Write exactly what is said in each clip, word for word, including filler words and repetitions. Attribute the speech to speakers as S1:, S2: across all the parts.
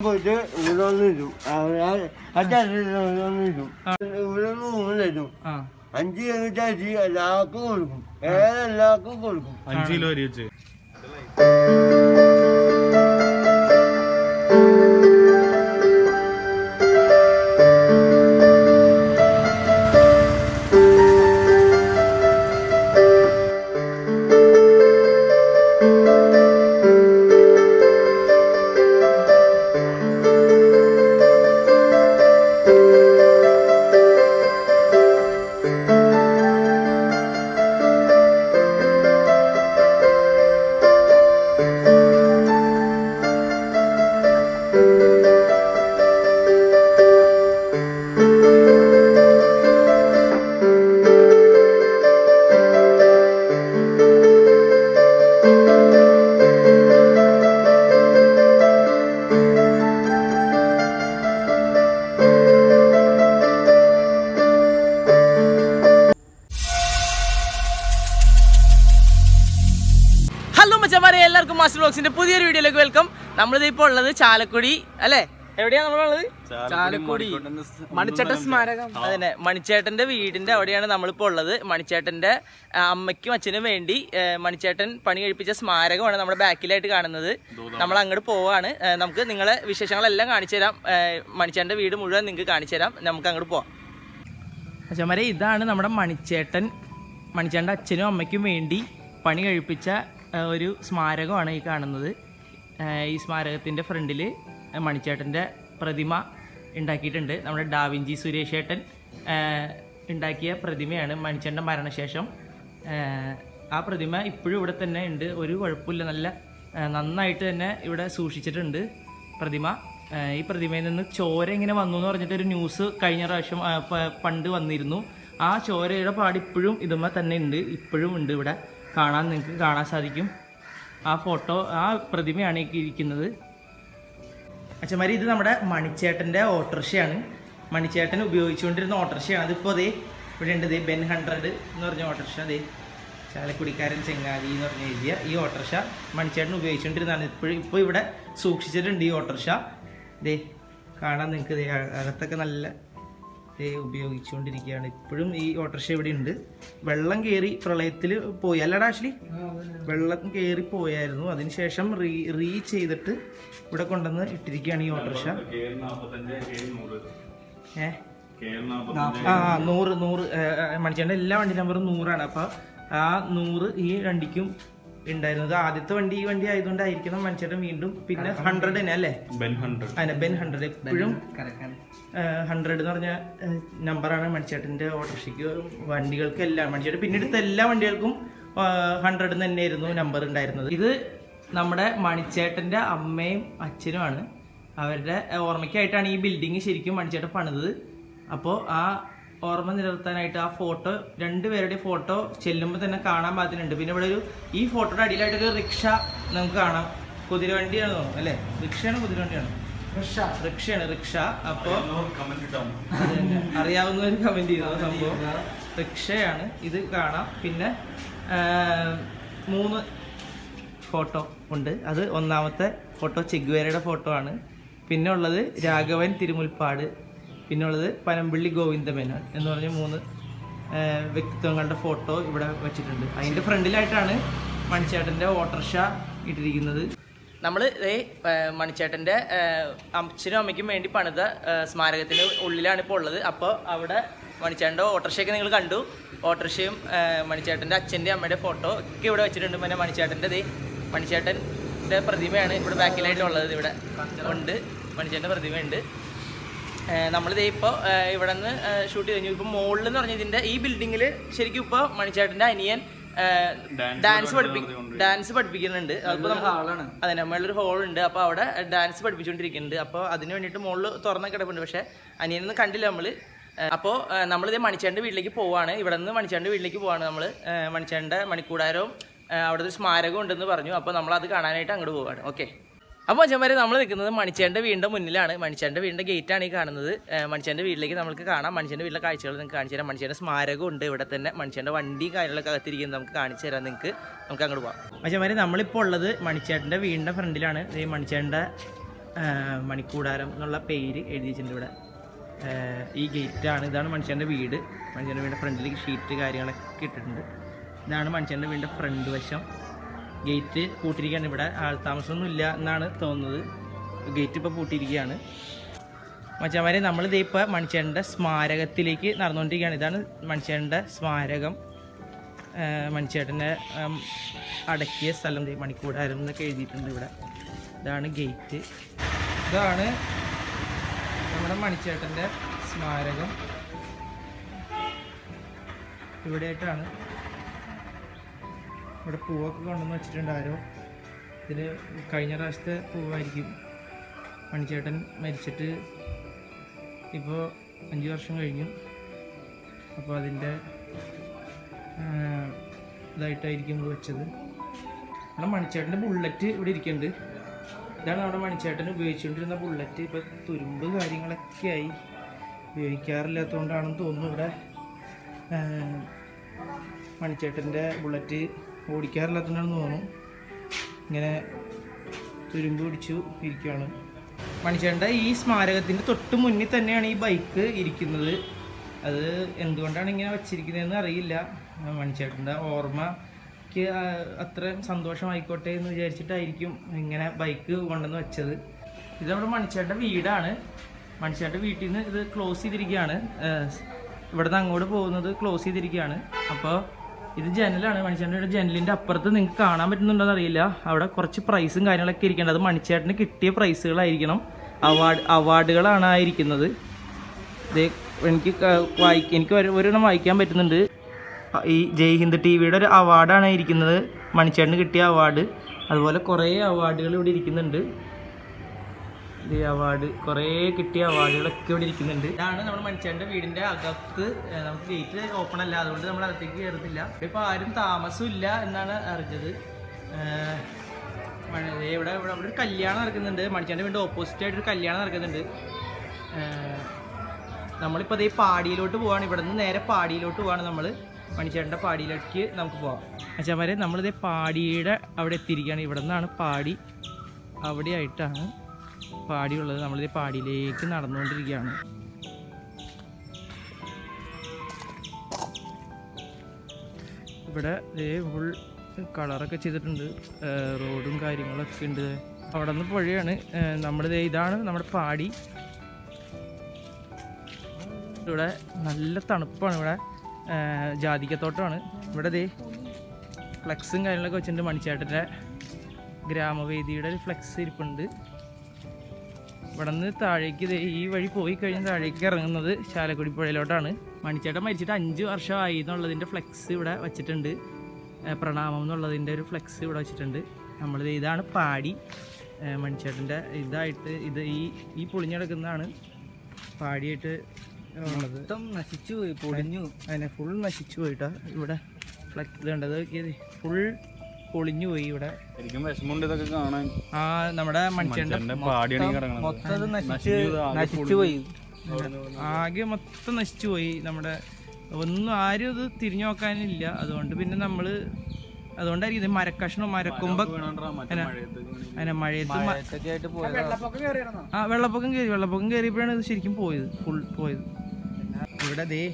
S1: അഞ്ച് കഴിഞ്ഞാൽ എല്ലാവർക്കും കൊടുക്കും, എല്ലാവർക്കും കൊടുക്കും. അഞ്ച് കിലോ അരി വെച്ച്
S2: എല്ലാവർക്കും മാസ്റ്റർ ബ്ലോഗ്സിന്റെ പുതിയൊരു വീഡിയോയിലേക്ക് വെൽക്കം. നമ്മളിത് ഇപ്പോൾ ഉള്ളത് ചാലക്കുടി അല്ലേ? എവിടെയാണ് നമ്മളുള്ളത്? ചാലക്കുടി മണിച്ചേട്ടൻ സ്മാരകം. അതന്നെ, മണിച്ചേട്ടന്റെ വീടിന്റെ അവിടെയാണ് നമ്മളിപ്പോൾ ഉള്ളത്. മണിച്ചേട്ടന്റെ അമ്മയ്ക്കും അച്ഛനും വേണ്ടി മണിച്ചേട്ടൻ പണി കഴിപ്പിച്ച സ്മാരകമാണ് നമ്മുടെ ബാക്കിലായിട്ട് കാണുന്നത്. നമ്മൾ അങ്ങോട്ട് പോവാണ്. നമുക്ക് നിങ്ങളെ വിശേഷങ്ങളെല്ലാം കാണിച്ചു തരാം. മണിച്ചേട്ടന്റെ വീട് മുഴുവൻ നിങ്ങൾക്ക് കാണിച്ചു തരാം. നമുക്ക് അങ്ങോട്ട് പോവാം. അച്ഛന്മാരെ, ഇതാണ് നമ്മുടെ മണിച്ചേട്ടൻ മണിച്ചേട്ടൻ്റെ അച്ഛനും അമ്മയ്ക്കും വേണ്ടി പണി കഴിപ്പിച്ച ഒരു സ്മാരകമാണ് ഈ കാണുന്നത്. ഈ സ്മാരകത്തിൻ്റെ ഫ്രണ്ടിൽ മണിച്ചേട്ടൻ്റെ പ്രതിമ ഉണ്ടാക്കിയിട്ടുണ്ട്. നമ്മുടെ ഡാവിഞ്ചി സുരേഷേട്ടൻ ഉണ്ടാക്കിയ പ്രതിമയാണ് മണിച്ചേട്ടൻ്റെ മരണശേഷം. ആ പ്രതിമ ഇപ്പോഴും ഇവിടെ തന്നെ ഉണ്ട്, ഒരു കുഴപ്പമില്ല, നല്ല നന്നായിട്ട് തന്നെ ഇവിടെ സൂക്ഷിച്ചിട്ടുണ്ട് പ്രതിമ. ഈ പ്രതിമയിൽ നിന്ന് ചോര ഇങ്ങനെ വന്നു എന്ന് പറഞ്ഞിട്ടൊരു ന്യൂസ് കഴിഞ്ഞ പ്രാവശ്യം പണ്ട് വന്നിരുന്നു. ആ ചോരയുടെ പാട് ഇപ്പോഴും ഇതുമ്മ തന്നെ ഉണ്ട്, ഇപ്പോഴും ഉണ്ട് ഇവിടെ കാണാൻ, നിങ്ങൾക്ക് കാണാൻ സാധിക്കും. ആ ഫോട്ടോ, ആ പ്രതിമയാണ് ഇരിക്കുന്നത്. അച്ഛന്മാരി, ഇത് നമ്മുടെ മണിച്ചേട്ടൻ്റെ ഓട്ടോറിക്ഷയാണ്. മണിച്ചേട്ടൻ ഉപയോഗിച്ചുകൊണ്ടിരുന്ന ഓട്ടോറിക്ഷയാണ്. അതിപ്പോൾ അതേ ഇവിടെ ഉണ്ട്. ദേ ബെൻ ഹൺഡ്രഡ് എന്ന് പറഞ്ഞ ഓട്ടോറിക്ഷ, അതേ ചാലക്കുടിക്കാരൻ ചെങ്ങാതി എന്ന് പറഞ്ഞ എഴുതിയ ഈ ഓട്ടോറിക്ഷ മണിച്ചേട്ടൻ ഉപയോഗിച്ചുകൊണ്ടിരുന്നതാണ്. ഇപ്പോഴും ഇപ്പോൾ ഇവിടെ സൂക്ഷിച്ചിട്ടുണ്ട് ഈ ഓട്ടോറിക്ഷ. ദേ കാണാൻ നിങ്ങൾക്ക്, ദേ അകത്തൊക്കെ നല്ല ഉപയോഗിച്ചുകൊണ്ടിരിക്കുകയാണ്. ഇപ്പോഴും ഈ ഓട്ടോറിക്ഷ ഇവിടെ ഉണ്ട്. വെള്ളം കയറി പ്രളയത്തിൽ പോയി അല്ലടാ ആഷ്ലി? വെള്ളം കയറി പോയായിരുന്നു. അതിനുശേഷം റീ റീ ചെയ്തിട്ട് ഇവിടെ കൊണ്ടുവന്ന് ഇട്ടിരിക്കുകയാണ് ഈ ഓട്ടോറിക്ഷ. ഏ ആ നൂറ് നൂറ് മണിച്ചേട്ടൻ്റെ എല്ലാ വണ്ടി നമ്പറും നൂറാണ്. അപ്പോൾ ആ നൂറ് ഈ വണ്ടിക്കും ഉണ്ടായിരുന്നത്. ആദ്യത്തെ വണ്ടി ഈ വണ്ടി ആയതുകൊണ്ടായിരിക്കണം മണിച്ചേട്ടൻ വീണ്ടും പിന്നെ ഹൺഡ്രഡ് തന്നെ അല്ലേ? അതെ, ബെൻ ഹൺഡ്രഡ്. എപ്പോഴും ഹൺഡ്രഡ് എന്ന് പറഞ്ഞ നമ്പറാണ് മണിച്ചേട്ടൻ്റെ ഓട്ടോറിക്ഷയ്ക്ക്, വണ്ടികൾക്ക് എല്ലാം. മണിച്ചേട്ടൻ പിന്നീട് എല്ലാ വണ്ടികൾക്കും ഹൺഡ്രഡ് തന്നെയായിരുന്നു നമ്പർ ഉണ്ടായിരുന്നത്. ഇത് നമ്മുടെ മണിച്ചേട്ടൻ്റെ അമ്മയും അച്ഛനുമാണ്. അവരുടെ ഓർമ്മയ്ക്കായിട്ടാണ് ഈ ബിൽഡിങ് ശരിക്കും മണിച്ചേട്ടൻ പണിതത്. അപ്പോൾ ആ ഓർമ്മ നിലനിർത്താനായിട്ട് ആ ഫോട്ടോ, രണ്ടുപേരുടെ ഫോട്ടോ ചെല്ലുമ്പോൾ തന്നെ കാണാൻ പാകത്തിനുണ്ട്. പിന്നെ ഇവിടെ ഒരു ഈ ഫോട്ടോയുടെ അടിയിലായിട്ടൊരു റിക്ഷ നമുക്ക് കാണാം. കുതിരവണ്ടിയാണ് തോന്നുന്നു അല്ലേ? റിക്ഷയാണ് കുതിരവണ്ടിയാണ്? റിക്ഷയാണ്, റിക്ഷ. അപ്പോൾ അറിയാവുന്നവർ കമന്റ് ചെയ്തു സംഭവം റിക്ഷയാണ്. ഇത് കാണാം. പിന്നെ മൂന്ന് ഫോട്ടോ ഉണ്ട്. അത് ഒന്നാമത്തെ ഫോട്ടോ ചെഗ്വേരയുടെ ഫോട്ടോ ആണ്. പിന്നെ ഉള്ളത് രാഘവൻ തിരുമുൽപ്പാട്, പിന്നെ ഉള്ളത് പനമ്പിള്ളി ഗോവിന്ദമേനോൻ എന്ന് പറഞ്ഞ മൂന്ന് വ്യക്തിത്വങ്ങളുടെ ഫോട്ടോ ഇവിടെ വെച്ചിട്ടുണ്ട്. അതിൻ്റെ ഫ്രണ്ടിലായിട്ടാണ് മണിച്ചേട്ടൻ്റെ ഓട്ടോറിക്ഷ ഇട്ടിരിക്കുന്നത്. നമ്മൾ മണിച്ചേട്ടൻ്റെ അച്ഛനും അമ്മയ്ക്കും വേണ്ടി പണിത സ്മാരകത്തിന് ഉള്ളിലാണ് ഇപ്പോൾ ഉള്ളത്. അപ്പോൾ അവിടെ മണിച്ചേട്ടൻ്റെ ഓട്ടോറിക്ഷയൊക്കെ നിങ്ങൾ കണ്ടു. ഓട്ടോറിക്ഷയും മണിച്ചേട്ടൻ്റെ അച്ഛൻ്റെ അമ്മയുടെ ഫോട്ടോ ഒക്കെ ഇവിടെ വെച്ചിട്ടുണ്ട്. പിന്നെ മണിച്ചേട്ടൻ്റെ ദേ മണിച്ചേട്ടൻ്റെ പ്രതിമയാണ് ഇവിടെ ബാക്കിലായിട്ടുള്ളത്. ഇവിടെ ഉണ്ട് മണിച്ചേട്ടൻ്റെ പ്രതിമയുണ്ട്. നമ്മളിതേ ഇപ്പോൾ ഇവിടെ നിന്ന് ഷൂട്ട് ചെയ്ത് കഴിഞ്ഞു. ഇപ്പോൾ മുകളിൽ എന്ന് പറഞ്ഞാൽ ഇതിൻ്റെ ഈ ബിൽഡിങ്ങിൽ ശരിക്കും ഇപ്പോൾ മണിച്ചേട്ടൻ്റെ അനിയൻ ഡാൻസ് പഠിപ്പി ഡാൻസ് പഠിപ്പിക്കുന്നുണ്ട്. അപ്പോൾ നമുക്ക് അതെ നമ്മളൊരു ഹോളുണ്ട്. അപ്പോൾ അവിടെ ഡാൻസ് പഠിപ്പിച്ചുകൊണ്ടിരിക്കുന്നുണ്ട്. അപ്പോൾ അതിന് വേണ്ടിയിട്ട് മുകളിൽ തുറന്ന കിടപ്പുണ്ട്. പക്ഷേ അനിയനൊന്നും കണ്ടില്ല നമ്മൾ. അപ്പോൾ നമ്മളിതേ മണിച്ചേട്ടൻ്റെ വീട്ടിലേക്ക് പോവാണ്. ഇവിടെ നിന്ന് മണിച്ചേട്ടൻ്റെ വീട്ടിലേക്ക് പോവാണ് നമ്മൾ. മണിച്ചേട്ടൻ്റെ മണിക്കൂടാരവും അവിടെ ഒരു സ്മാരകം ഉണ്ടെന്ന് പറഞ്ഞു. അപ്പോൾ നമ്മളത് കാണാനായിട്ട് അങ്ങോട്ട് പോവാണ്. ഓക്കെ. അപ്പോൾ അച്ഛന്മാരെ, നമ്മൾ നിൽക്കുന്നത് മണിച്ചേട്ടൻ്റെ വീടിൻ്റെ മുന്നിലാണ്. മണിച്ചേട്ടൻ്റെ വീടിൻ്റെ ഗേറ്റാണ് ഈ കാണുന്നത്. മണിച്ചേട്ടൻ്റെ വീട്ടിലേക്ക് നമുക്ക് കാണാം. മണിച്ചേട്ടൻ്റെ വീട്ടിലെ കാഴ്ചകൾ നിങ്ങൾക്ക് കാണിച്ചു തരാം. മണിച്ചേട്ടൻ്റെ സ്മാരകം ഉണ്ട് ഇവിടെ തന്നെ. മണിച്ചേട്ടൻ്റെ വണ്ടി കാര്യങ്ങളൊക്കെ അകത്തിരിക്കുന്നത് നമുക്ക് കാണിച്ചു തരാം നിങ്ങൾക്ക്. നമുക്ക് അങ്ങോട്ട് പോകാം. അച്ഛന്മാരെ, നമ്മളിപ്പോൾ ഉള്ളത് മണിച്ചേട്ടൻ്റെ വീടിൻ്റെ ഫ്രണ്ടിലാണ്. ഈ മണിച്ചേട്ടൻ്റെ മണിക്കൂടാരം എന്നുള്ള പേര് എഴുതി വെച്ചിട്ടുണ്ട് ഇവിടെ. ഈ ഗേറ്റാണ്, ഇതാണ് മനുഷ്യൻ്റെ വീട്. മനുഷ്യൻ്റെ വീടിൻ്റെ ഫ്രണ്ടിലേക്ക് ഷീറ്റ് കാര്യങ്ങളൊക്കെ ഇട്ടിട്ടുണ്ട്. ഇതാണ് മനുഷ്യൻ്റെ വീടിൻ്റെ ഫ്രണ്ട് വശം. ഗേറ്റ് പൂട്ടിയിരിക്കുകയാണ്. ഇവിടെ ആൾ താമസമൊന്നും ഇല്ല എന്നാണ് തോന്നുന്നത്. ഗേറ്റ് ഇപ്പോൾ പൂട്ടിയിരിക്കുകയാണ്. മച്ചാമാരെ നമ്മളിത് ഇപ്പോൾ മനുഷ്യൻ്റെ സ്മാരകത്തിലേക്ക് നടന്നുകൊണ്ടിരിക്കുകയാണ്. ഇതാണ് മനുഷ്യൻ്റെ സ്മാരകം. മനുഷ്യേട്ടനെ അടക്കിയ സ്ഥലം മണിക്കൂടാരം എന്നൊക്കെ എഴുതിയിട്ടുണ്ട് ഇവിടെ. ഇതാണ് ഗേറ്റ്. ഇതാണ് നമ്മുടെ മണിച്ചേട്ടൻ്റെ സ്മാരകം. ഇവിടെയായിട്ടാണ്. ഇവിടെ പൂവൊക്കെ കൊണ്ടുവന്ന് വെച്ചിട്ടുണ്ട് ആരോ. ഇതിൽ കഴിഞ്ഞ പ്രാവശ്യത്തെ പൂവായിരിക്കും. മണിച്ചേട്ടൻ മരിച്ചിട്ട് ഇപ്പോൾ അഞ്ച് വർഷം കഴിഞ്ഞു. അപ്പോൾ അതിൻ്റെ ഇതായിട്ടായിരിക്കും ഇത് വെച്ചത്. നമ്മുടെ മണിച്ചേട്ടൻ്റെ ബുള്ളറ്റ് ഇവിടെ ഇരിക്കുന്നുണ്ട്. ഇതാണ് നമ്മുടെ മണിച്ചേട്ടൻ ഉപയോഗിച്ചുകൊണ്ടിരുന്ന ബുള്ളറ്റ്. ഇപ്പോൾ തുരുമ്പ് കാര്യങ്ങളൊക്കെ ആയി, ഉപയോഗിക്കാറില്ലാത്തതുകൊണ്ടാണെന്ന് തോന്നുന്നു. ഇവിടെ മണിച്ചേട്ടൻ്റെ ബുള്ളറ്റ് ഓടിക്കാറില്ലാത്തതുകൊണ്ടാണെന്ന് തോന്നുന്നു ഇങ്ങനെ തുരുമ്പ് പിടിച്ചു ഇരിക്കുകയാണ്. മണിച്ചേട്ടൻ്റെ ഈ സ്മാരകത്തിൻ്റെ തൊട്ട് മുന്നിൽ തന്നെയാണ് ഈ ബൈക്ക് ഇരിക്കുന്നത്. അത് എന്തുകൊണ്ടാണ് ഇങ്ങനെ വച്ചിരിക്കുന്നതെന്ന് അറിയില്ല. മണിച്ചേട്ടൻ്റെ ഓർമ്മയ്ക്ക് അത്ര സന്തോഷമായിക്കോട്ടെ എന്ന് വിചാരിച്ചിട്ടായിരിക്കും ഇങ്ങനെ ബൈക്ക് കൊണ്ടുവന്ന് വെച്ചത്. ഇത് നമ്മുടെ മണിച്ചേട്ടൻ്റെ വീടാണ്. മണിച്ചേട്ടൻ്റെ വീട്ടിൽ നിന്ന് ഇത് ക്ലോസ് ചെയ്തിരിക്കുകയാണ്. ഇവിടെ നിന്ന് അങ്ങോട്ട് പോകുന്നത് ക്ലോസ് ചെയ്തിരിക്കുകയാണ്. അപ്പോൾ ഇത് ജനലാണ്. മണിച്ചേട്ടൻ്റെ ജനലിൻ്റെ അപ്പുറത്ത് നിങ്ങൾക്ക് കാണാൻ പറ്റുന്നുണ്ടോയെന്ന് അറിയില്ല. അവിടെ കുറച്ച് പ്രൈസും കാര്യങ്ങളൊക്കെ ഇരിക്കേണ്ടത്. അത് മണിച്ചേട്ടന് കിട്ടിയ പ്രൈസുകളായിരിക്കണം. അവാർഡ് അവാർഡുകളാണ് ആയിരിക്കുന്നത്. ഇത് എനിക്ക് വായിക്കാൻ എനിക്ക് ഒരെണ്ണം വായിക്കാൻ പറ്റുന്നുണ്ട്. ഈ ജയ് ഹിന്ദ് ടി വിയുടെ ഒരു അവാർഡാണ് ഇരിക്കുന്നത്, മണിച്ചേട്ടന് കിട്ടിയ അവാർഡ്. അതുപോലെ കുറേ അവാർഡുകൾ ഇവിടെ ഇരിക്കുന്നുണ്ട്. ഈ അവാർഡ് കുറേ കിട്ടിയ അവാർഡുകളൊക്കെ ഇവിടെ ഇരിക്കുന്നുണ്ട്. ഇതാണ് നമ്മുടെ മണിച്ചേട്ടൻ്റെ വീടിൻ്റെ അകത്ത്. നമുക്ക് ഗേറ്റ് ഓപ്പൺ അല്ല, അതുകൊണ്ട് നമ്മൾ അകത്തേക്ക് കയറുന്നില്ല. ഇപ്പോൾ ആരും താമസം ഇല്ല എന്നാണ് അറിഞ്ഞത്. ഇവിടെ ഇവിടെ ഇവിടെ ഒരു കല്യാണം നടക്കുന്നുണ്ട്. മണിച്ചേട്ടൻ്റെ വീടിൻ്റെ ഓപ്പോസിറ്റ് ആയിട്ടൊരു കല്യാണം നടക്കുന്നുണ്ട്. നമ്മളിപ്പോൾ അതേ പാടിയിലോട്ട് പോവാണ്. ഇവിടെ നിന്ന് നേരെ പാടിയിലോട്ട് പോവാണ്. നമ്മൾ മണിച്ചേട്ടൻ്റെ പാടിയിലേക്ക് നമുക്ക് പോവാം. അച്ഛന്മാരെ നമ്മളിതേ പാടിയുടെ അവിടെ എത്തിയിരിക്കുകയാണ്. ഇവിടെ നിന്നാണ് പാടി, അവിടെയായിട്ടാണ് പാടിയുള്ളത്. നമ്മളിതേ പാടിയിലേക്ക് നടന്നുകൊണ്ടിരിക്കുകയാണ്. ഇവിടെ ഇതേ ഫുൾ കളറൊക്കെ ചെയ്തിട്ടുണ്ട്. റോഡും കാര്യങ്ങളൊക്കെ ഉണ്ട്. അവിടെ നിന്ന് പുഴയാണ്. നമ്മളിതേ ഇതാണ് നമ്മുടെ പാടി. ഇവിടെ നല്ല തണുപ്പാണ്. ഇവിടെ ജാതിക്കത്തോട്ടമാണ്. ഇവിടെ ദേ ഫ്ലെക്സും കാര്യങ്ങളൊക്കെ വെച്ചിട്ടുണ്ട്. മണിച്ചേട്ടൻ്റെ ഗ്രാമവേദിയുടെ ഒരു ഫ്ലെക്സ് ഇരിപ്പുണ്ട്. ഇവിടെ നിന്ന് താഴേക്ക് ഈ വഴി പോയി കഴിഞ്ഞ് താഴേക്ക് ഇറങ്ങുന്നത് ചാലക്കുടി പുഴയിലോട്ടാണ്. മണിച്ചേട്ടൻ മരിച്ചിട്ട് അഞ്ച് വർഷമായി എന്നുള്ളതിൻ്റെ ഫ്ലെക്സ് ഇവിടെ വച്ചിട്ടുണ്ട്. പ്രണാമം എന്നുള്ളതിൻ്റെ ഒരു ഫ്ലെക്സ് ഇവിടെ വെച്ചിട്ടുണ്ട്. നമ്മളിത് ഇതാണ് പാടി. മണിച്ചേട്ടൻ്റെ ഇതായിട്ട് ഇത് ഈ ഈ പൊളിഞ്ഞെടുക്കുന്നതാണ് പാടിയായിട്ട് മൊത്തം നശിച്ചു പോയി, പൊളിഞ്ഞു. അതിനെ ഫുൾ നശിച്ചു പോയിട്ടാ. ഇവിടെ ഫ്ലെക്സ് ഇതുണ്ടത് ഫുൾ പൊളിഞ്ഞു പോയി. ഇവിടെ ഇതൊക്കെ കാണാൻ. ആ നമ്മുടെ മനുഷ്യന്റെ മൊത്തം നശിച്ചു പോയി. ആകെ മൊത്തം നശിച്ചു പോയി. നമ്മുടെ ഒന്നും ആരും ഇത് തിരിഞ്ഞു നോക്കാനില്ല. അതുകൊണ്ട് പിന്നെ നമ്മള് അതുകൊണ്ടായിരിക്കും ഇത് മരക്കഷ്ണം മരക്കൊമ്പ അതിനെ മഴയത്ത് ആ വെള്ളപ്പൊക്കം കയറി വെള്ളപ്പൊക്കം കയറിയപ്പോഴാണ് ഇത് ശരിക്കും പോയത്, ഫുൾ പോയത്. ഇവിടെ ദേ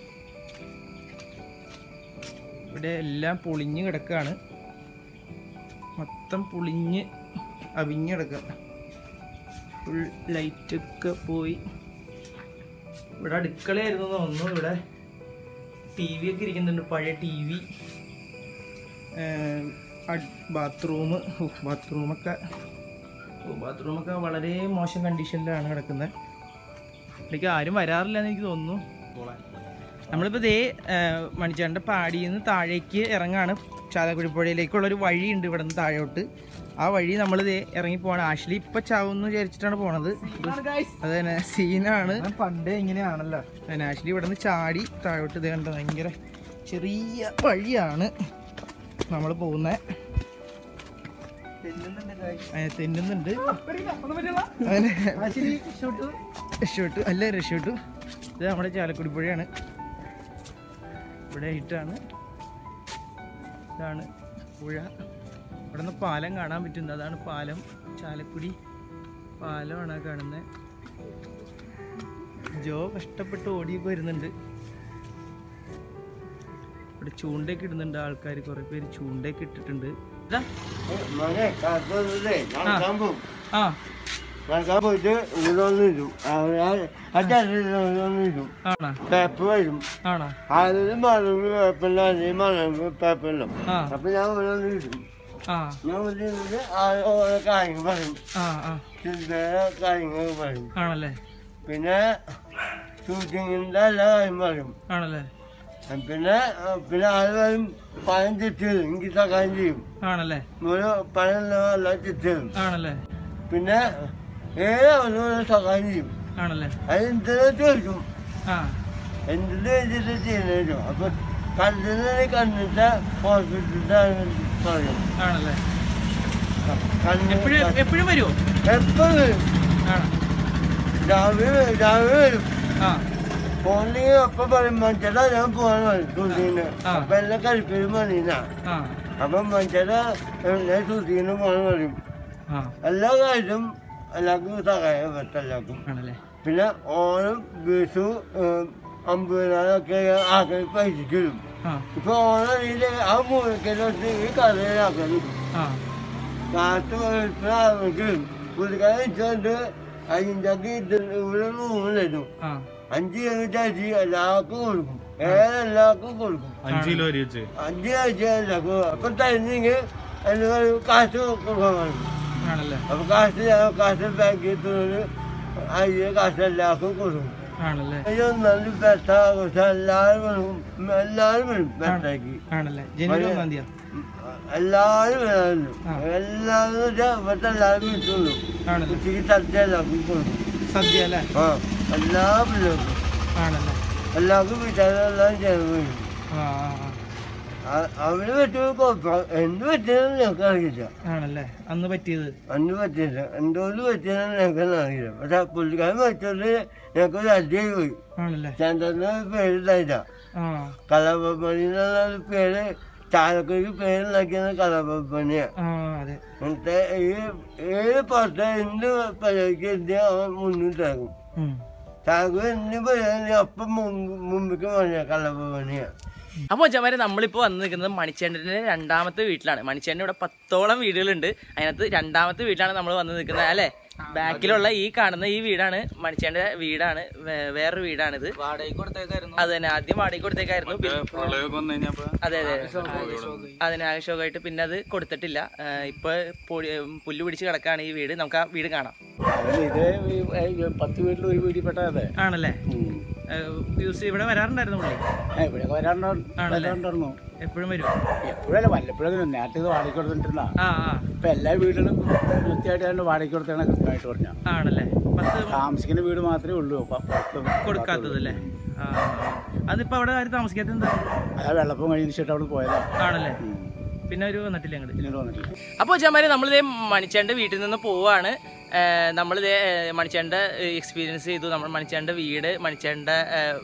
S2: ഇവിടെ എല്ലാം പൊളിഞ്ഞ് കിടക്കുകയാണ്. മൊത്തം പൊളിഞ്ഞ് അവിഞ്ഞ് കിടക്കുക. ഫുൾ ലൈറ്റൊക്കെ പോയി. ഇവിടെ അടുക്കളയായിരുന്നു തോന്നുന്നു. ഇവിടെ ടി വി ഒക്കെ ഇരിക്കുന്നുണ്ട്, പഴയ ടി വി. ബാത്റൂം ബാത്റൂമൊക്കെ ബാത്റൂമൊക്കെ വളരെ മോശം കണ്ടീഷനിലാണ് കിടക്കുന്നത്. ഇവിടേക്ക് ആരും വരാറില്ല എന്ന് എനിക്ക് തോന്നുന്നു. നമ്മളിപ്പോൾ ദേ മണിച്ചേട്ടൻ്റെ പാടിയിൽ നിന്ന് താഴേക്ക് ഇറങ്ങാണ്. ചാലക്കുടി പുഴയിലേക്കുള്ളൊരു വഴിയുണ്ട് ഇവിടെ നിന്ന് താഴോട്ട്. ആ വഴി നമ്മൾ ദേ ഇറങ്ങി പോവാണ്. ആഷ്ലി ഇപ്പം ചാവെന്ന് വിചാരിച്ചിട്ടാണ് പോണത്. അത് തന്നെ സീനാണ്. പണ്ടേ ഇങ്ങനെയാണല്ലോ. അതിന് ആഷ്ലി ഇവിടെ നിന്ന് ചാടി താഴോട്ട് ഇത് കണ്ട ഭയങ്കര ചെറിയ വഴിയാണ് നമ്മൾ പോകുന്നത്. തെന്നുന്നുണ്ട് രക്ഷപ്പെട്ടു അല്ല രക്ഷപ്പെട്ടു. ഇത് നമ്മുടെ ചാലക്കുടി പുഴയാണ്. ഇവിടെ ആയിട്ടാണ് ഇതാണ് പുഴ. ഇവിടെ നിന്ന് പാലം കാണാൻ പറ്റുന്നത്. അതാണ് പാലം, ചാലക്കുടി പാലമാണ് കാണുന്നത്. ജോ കഷ്ടപ്പെട്ട് ഓടിയൊക്കെ വരുന്നുണ്ട്. ഇവിടെ ചൂണ്ടയൊക്കെ ഇടുന്നുണ്ട് ആൾക്കാർ, കുറെ പേര് ചൂണ്ടയൊക്കെ ഇട്ടിട്ടുണ്ട്.
S1: പോയിട്ട് ഇതൊന്നും ഇടും, ഇടും പേപ്പർ വരും. അതിന് മണവ് പേപ്പറില്ല, അല്ലെങ്കിൽ മണവ് പേപ്പറില്ല. അപ്പൊ ഞാൻ ഓരോന്നും ഇടും. ഞാൻ വിളിച്ചിട്ട് ഓരോ കാര്യങ്ങൾ പറയും, ചിന്തയുടെ കാര്യങ്ങൾ പറയും. പിന്നെ ഷൂട്ടിങ്ങിന്റെ എല്ലാ കാര്യം പറയും. പിന്നെ പിന്നെ ആള് വരും, പഴം തെറ്റിടും, എനിക്ക് സഹായം ചെയ്യും. ഓരോ പഴം എല്ലാം തെറ്റിടും. പിന്നെ ഏഴ് സഹായം ചെയ്യും. അതെന്തിനാ ചോദിക്കും, എന്തിനു വേണ്ടിട്ട് ചെയ്യുന്ന ചോദിക്കും. അപ്പൊ കണ്ടിട്ട് കണ്ടിട്ട് ഹോസ്പിറ്റലിൽ പറയും.
S2: എപ്പോഴും വരുമോ?
S1: എപ്പോഴും വരും. രാവിലെ രാവിലെ വരും. ഫോണിൽ അപ്പൊ പറയും, മഞ്ചേട്ടാ ഞാൻ പോകാൻ പറയും ഷൂട്ടിങ്ങിന്. അപ്പൊ എല്ലാം കരിപ്പേരും മണീനാ. അപ്പൊ മഞ്ചേട്ടാ ഷൂട്ടിങ്ങിന് പോകാൻ പറയും. എല്ലാ കാര്യവും എല്ലാവർക്കും സഹായം പറ്റും എല്ലാവർക്കും. പിന്നെ ഓണം, വിഷു, അമ്പതിനായിരമൊക്കെ ആൾക്കാർ പൈസ തരും. ഇപ്പൊ ഓണം ആ മൂലക്കലോട്ട് ഈ കടയിൽ ആൾക്കാർ കാറ്റ് ആൾക്കാർക്ക് പുള്ളിക്കാരെ വെച്ചുകൊണ്ട് അതിൻ്റെ ഇവിടെ റൂമിലായിരുന്നു. അഞ്ച് കിലോ ചാച്ചി എല്ലാവർക്കും കൊടുക്കും, ഏറെ എല്ലാവർക്കും കൊടുക്കും. അഞ്ച് കിലോ അഞ്ച് ആഴ്ച എല്ലാവർക്കും. അപ്പൊ തരുന്നെങ്കിൽ എല്ലാവരും കാശ് കൊടുക്കാൻ പറയും. അപ്പൊ കാശ് കാശ് ബാങ്ക് എത്തുന്നത് അയ്യ കാശ് എല്ലാവർക്കും കൊടുക്കും. ഒന്നാം പെട്ട ആഘോഷം എല്ലാവരും വരും, എല്ലാവരും വരും പെട്ടയ്ക്ക്. എല്ലാവരും വരാറുണ്ട്. എല്ലാവരും വെച്ചാൽ ഇവിടുത്തെ എല്ലാവരും വിട്ടുള്ളൂ. ഉച്ചയ്ക്ക് സദ്യ എല്ലാവർക്കും കൊടുക്കും. സദ്യ അല്ലേ? ആ, എല്ലാ പിള്ളേർക്കും എല്ലാവർക്കും വീട്ടുകാരെല്ലാം ചേർന്ന് വരും. അവര് പറ്റിയ കുഴപ്പം എന്ത് പറ്റിയതെന്ന് ഞങ്ങൾക്ക് അറിയില്ല.
S2: ആണല്ലേ? അന്ന് പറ്റിയത്
S1: അന്ന് പറ്റിയില്ല, എന്തോന്ന് പറ്റിയതെന്ന് ഞങ്ങൾക്ക് അറിയില്ല. പക്ഷെ പുള്ളിക്കാരൻ പറ്റിയത് ഞങ്ങൾക്കൊരു അടിയായി പോയി. ചന്ദ്രന്റെ പേരില്ലായില്ല, കലാപവന്മണി എന്നുള്ള പേര് ചാലക്കുടിക്ക് പേരുണ്ടാക്കിയത് കലാപവന്മണിയാ. എന്നിട്ട് ഈ ഏത് പാട്ട് എന്ത് പരിപാടിക്ക് എന്ത് അവൻ മുന്നിട്ടാകും. ചാലക്കുടി എന്ത് പരിപാടി അപ്പം മുമ്പിക്ക് പറഞ്ഞ കലാപവന്മണിയാ.
S2: അപ്പോൾ ചമാരെ നമ്മളിപ്പോൾ വന്ന് നിൽക്കുന്നത് മണിച്ചേട്ടൻ്റെ രണ്ടാമത്തെ വീട്ടിലാണ്. മണിച്ചേട്ടൻ ഇവിടെ പത്തോളം വീടുകളുണ്ട്, അതിനകത്ത് രണ്ടാമത്തെ വീട്ടിലാണ് നമ്മൾ വന്ന് നിൽക്കുന്നത് അല്ലേ? ബാക്കിലുള്ള ഈ കാണുന്ന ഈ വീടാണ് മണിച്ചേട്ടൻ്റെ വീടാണ്, വേറൊരു വീടാണിത്. വാടകയ്ക്ക് കൊടുത്തേക്കായിരുന്നു. അത് തന്നെ, ആദ്യം വാടകയ്ക്ക് കൊടുത്തേക്കായിരുന്നു. അതെ അതെ, അതിന് ആവശ്യമായിട്ട് പിന്നെ അത് കൊടുത്തിട്ടില്ല. ഇപ്പൊ പുല്ല് പിടിച്ച് കിടക്കാണ് ഈ വീട്. നമുക്ക് ആ വീട് കാണാം.
S1: പത്ത് വീട്ടിൽ ഒരു വീട്ടിൽ പെട്ടതേ ആണല്ലേ?
S2: യൂസ് ഇവിടെ വരാറുണ്ടായിരുന്നു പുള്ളി?
S1: ഇവിടെ വരാറുണ്ടായിരുന്നു.
S2: എപ്പോഴും വരും?
S1: എപ്പോഴല്ല, വല്ലപ്പോഴും. നേരത്തെ വാടകയ്ക്ക് കൊടുത്തിട്ടിരുന്ന ഇപ്പൊ എല്ലാ വീടുകളും വൃത്തിയായിട്ട് വാടകയ്ക്ക് കൊടുത്താണ് കൃത്യമായിട്ട് പറഞ്ഞ. ആണല്ലേ? താമസിക്കുന്ന വീട് മാത്രമേ ഉള്ളൂ
S2: കൊടുക്കാത്തത് അല്ലേ? അതിപ്പോ അവിടെ ആരും താമസിക്കാത്ത എന്താ?
S1: അതാ വെള്ളപ്പം കഴിഞ്ഞ ശേഷം അവിടെ പോയതാ.
S2: ആണല്ലേ? പിന്നെ ഒരു വന്നിട്ടില്ല അങ്ങോട്ട്. അപ്പോൾ ചമാര് നമ്മളിതേ മണിച്ചേട്ടൻ്റെ വീട്ടിൽ നിന്ന് പോവാണ്. നമ്മളിതേ മണിച്ചേട്ടൻ്റെ എക്സ്പീരിയൻസ് ചെയ്തു. നമ്മൾ മണിച്ചേട്ടൻ്റെ വീട്, മണിച്ചേട്ടൻ്റെ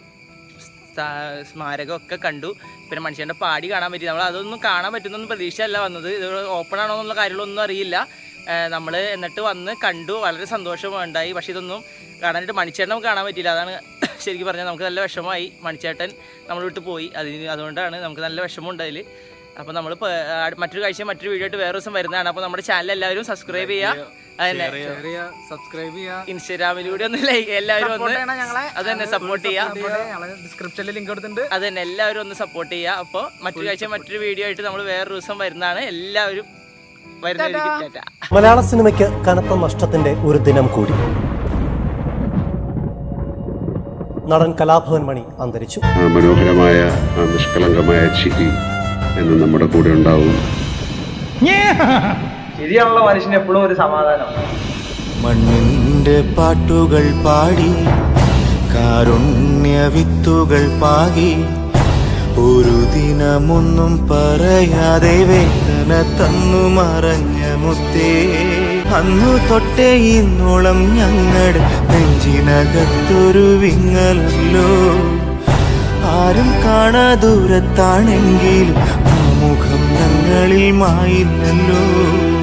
S2: സ്മാരകം ഒക്കെ കണ്ടു. പിന്നെ മണിച്ചേട്ടൻ്റെ പാടി കാണാൻ പറ്റി. നമ്മൾ അതൊന്നും കാണാൻ പറ്റുന്നൊന്നും പ്രതീക്ഷയല്ല വന്നത്. ഇത് ഓപ്പൺ ആണോ എന്നുള്ള കാര്യങ്ങളൊന്നും അറിയില്ല. നമ്മൾ എന്നിട്ട് വന്ന് കണ്ടു, വളരെ സന്തോഷമുണ്ടായി. പക്ഷെ ഇതൊന്നും കാണാനായിട്ട് മണിച്ചേട്ടൻ നമുക്ക് കാണാൻ പറ്റിയില്ല. അതാണ് ശരിക്കും പറഞ്ഞാൽ നമുക്ക് നല്ല വിഷമമായി. മണിച്ചേട്ടൻ നമ്മൾ വിട്ട് പോയി. അതിന് അതുകൊണ്ടാണ് നമുക്ക് നല്ല വിഷമമുണ്ട് അതിൽ. അപ്പോൾ നമ്മൾ മറ്റൊരു കാഴ്ച മറ്റൊരു വീഡിയോ ആയിട്ട് വേറെ ദിവസം വരുന്നതാണ്. അപ്പോൾ നമ്മുടെ ചാനൽ എല്ലാവരും സബ്സ്ക്രൈബ് ചെയ്യുക, അതന്നെ സബ്സ്ക്രൈബ് ചെയ്യുക, ഇൻസ്റ്റാഗ്രാമിലൂടെ ഒന്ന് ലൈക്ക് എല്ലാവരും ഒന്ന് അതന്നെ സപ്പോർട്ട് ചെയ്യുക. ഡിസ്ക്രിപ്ഷനിൽ ലിങ്ക് കൊടുത്തിട്ടുണ്ട്. അതന്നെ എല്ലാവരും ഒന്ന് സപ്പോർട്ട് ചെയ്യുക. അപ്പോൾ മറ്റൊരു കാഴ്ച മറ്റൊരു വീഡിയോ ആയിട്ട് നമ്മൾ വേറെ ദിവസം വരുന്നതാണ്. എല്ലാവരും വരുന്ന
S3: മലയാള സിനിമയ്ക്ക് കനത്ത നഷ്ടത്തിന്റെ ഒരു ദിനം കൂടി. നടൻ കലാഭവൻ മണി അന്തരിച്ചു.
S4: മനോഹരമായ നിഷ്കളങ്കമായ ചിരി എന്ന് നമ്മുടെ കൂടെ ഉണ്ടാവും.
S2: ശരിയാണല്ലോ, മനുഷ്യന് എപ്പോഴും ഒരു സമാധാനം.
S5: മണ്ണിന്റെ പാട്ടുകൾ പാടി കാരുണ്യ വിത്തുകൾ പാകി ഒരു ദിനമൊന്നും പറയാതെ വേദന തന്നു മറഞ്ഞ മുത്തേ, അന്നു തൊട്ടേ ഇന്നോളം ഞങ്ങളുടെ നെഞ്ചിനകത്തൊരു വിങ്ങലല്ലോ. ആരും കാണാ ദൂരത്താണെങ്കിലും ആ മുഖം ഞങ്ങളിൽ മായില്ലല്ലോ.